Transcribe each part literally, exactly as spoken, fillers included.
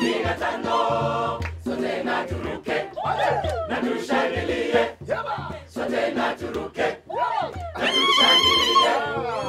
kumi na tano, sote na turuke, na tushangilie, sote na turuke, na tushangilie,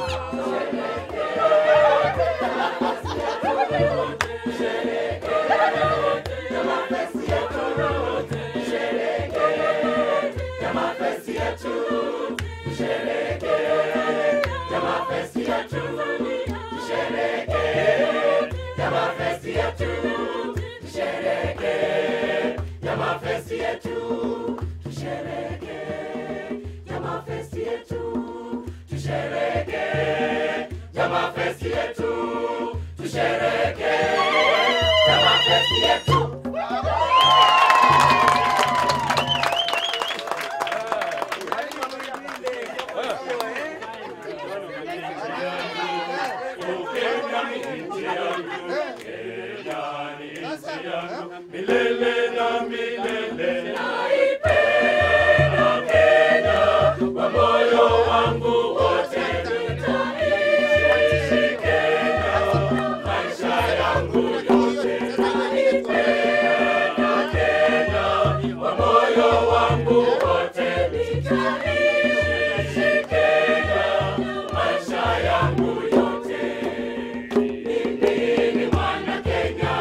milele na milele naipenda Kenya kwa moyo wangu wote, nitaishi Kenya maisha yangu yote. Naipenda Kenya kwa moyo wangu wote, nitaishi Kenya maisha yangu yote. Mimi ni mwana Kenya,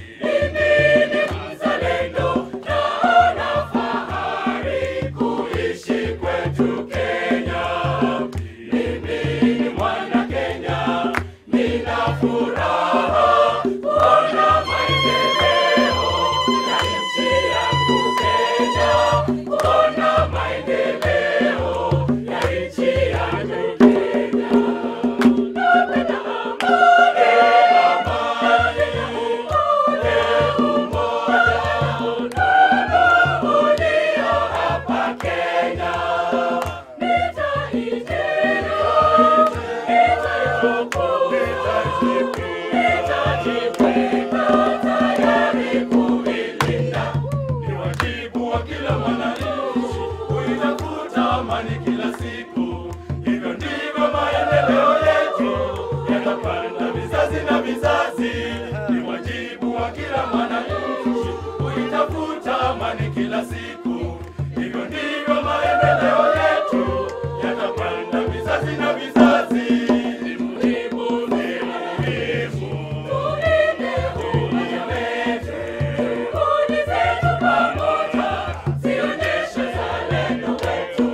kila siku, hivyo ndivyo maendeleo yetu yatapanda vizazi na vizazi. Ni muhimu, ni muhimu tulinde wetu, juhudi zetu pamoja zionyeshe uzalendo wetu.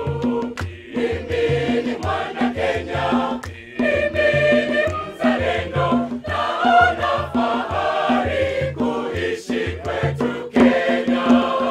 Mimi ni mwana Kenya, mimi ni mzalendo, naona fahari kuishi kwetu Kenya.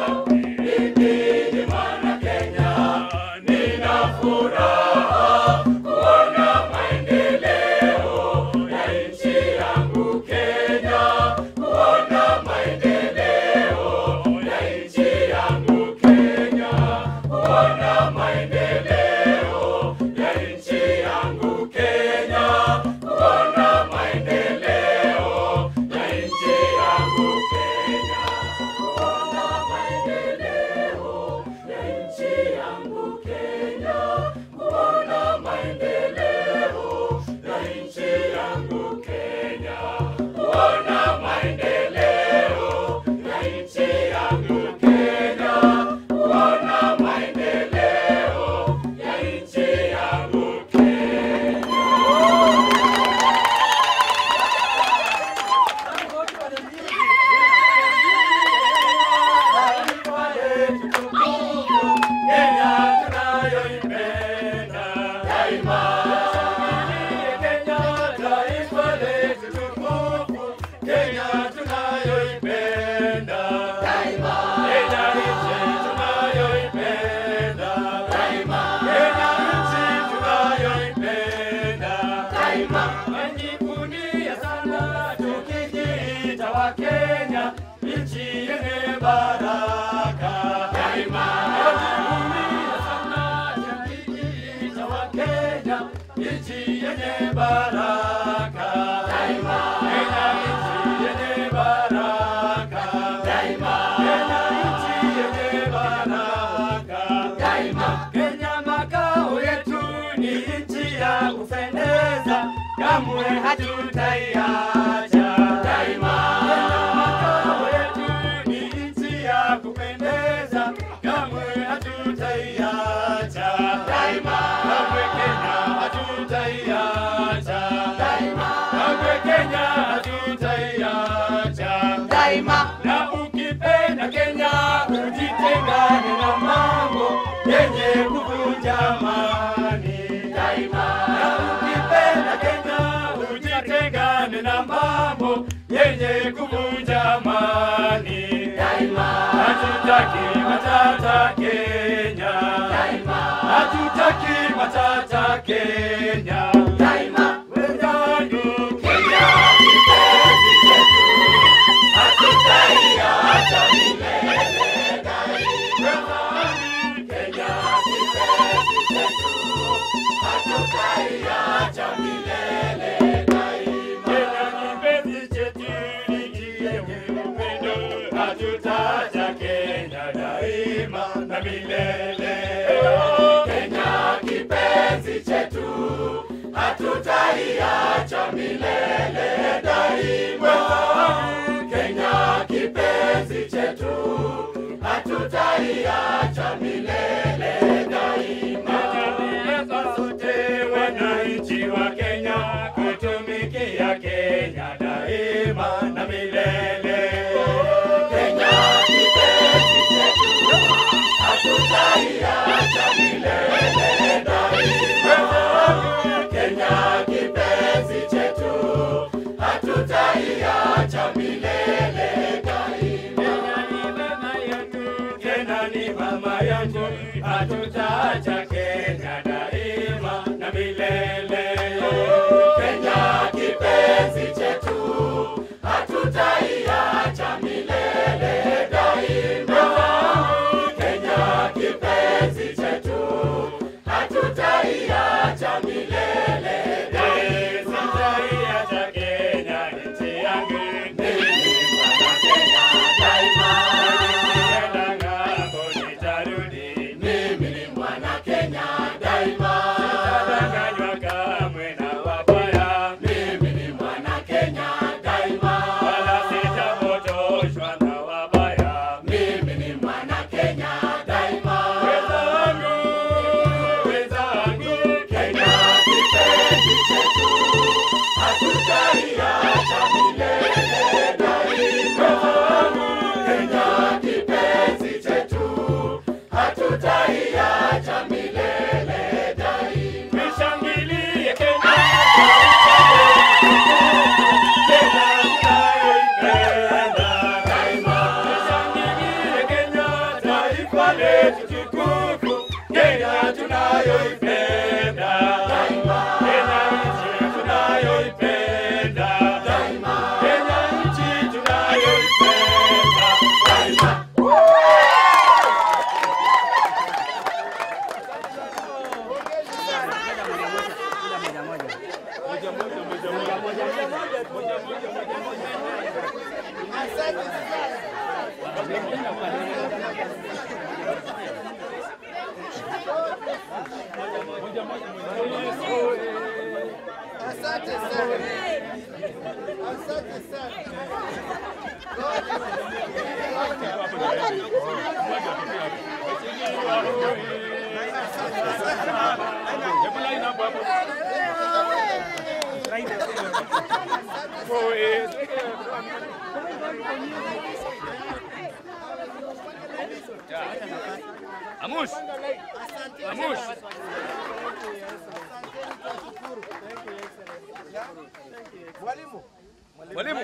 Kenya, nchi yenye baraka daima. Najivunia sana jamii ya Wakenya, nchi yenye baraka daima. Kenya nchi yenye baraka daima. Kenya nchi yenye baraka daima. Kenya makao yetu ni nchi ya kupendeza, kamwe hatutaiacha daima. daima. Na ukipenda Kenya ujitengane na mambo yenye kuvunja amani daima. Na ukipenda Kenya ujitengane na mambo yenye kuvunja amani daima. Hatutaki matata Kenya daima. Hatutaki matata Kenya daima. Wenzangu, Kenya kipenzi chetu, hatutaiacha milele daima. Kenya kipenzi chetu, hatutaiacha milele daima. Kenya kipenzi chetu, nikienye upendo, hatutaacha Kenya daima na milele. Kenya kipenzi chetu, hatutaiacha milele daima. Kenya kipenzi chetu, hatutaiacha milele daima. Sote wananchi wa Kenya, kutumikia Kenya daima na milele. Kenya kipenzi chetu, hatutaiacha milele daima. Kenya kipenzi chetu, hatutaiacha milele daima. Kenya ni mama yangu, hatutaacha Kenya daima na milele. Kenya kipenzi chetu, hatutaiacha milele daima. Kenya kipenzi chetu, hatutaiacha milele daima. Sitaiacha Kenya nchi yangu, mimi mwana Kenya daima. Nikienda ng'ambo nitarudi, mimi ni mwana Kenya daima. Sitadanganywa kamwe na wabaya, mimi ni mwana Kenya daima. Wala sitapotoshwa na wabaya, mimi ni mwana Kenya daima. Wenzangu, wenzangu, Kenya kipenzi chetu, hatutaiacha milele daima. Kenya kipenzi chetu, hatutaiacha milele daima. Tushangilie Kenya, Kenya tunayoipenda daima. Tushangilie Kenya, taifa letu tukufu, Kenya tunayoipenda daima. Kenya nchi tunayoipenda daima. Kenya nchi tunayoipenda daima. Asante sana. Asante sana. Amush. Amush. Mwalimu. Mwalimu.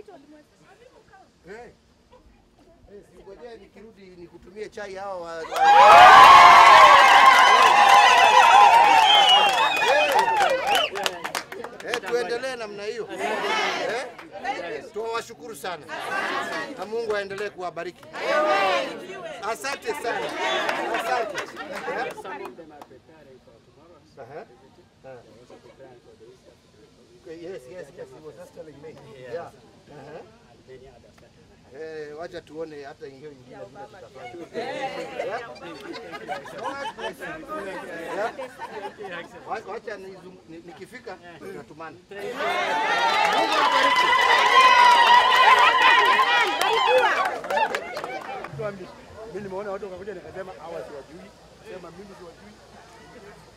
Eh. Eh, singojea nikirudi nikutumie chai hao wa. Eh, tuendelee namna hiyo. Eh? Tuwashukuru sana. Na Mungu aendelee kuwabariki. Asante sana. Asante. Uh-huh. Okay, yes, yes, yes, he was just telling me. Yeah. Uh-huh. Eh, wacha tuone hata hiyo ingine vile tutafanya. Yeah. Yeah. Wacha nikifika tunatumana. Mungu awabariki. Mimi nimeona watu wakakuja nikasema hawa siwajui. Sema mimi siwajui.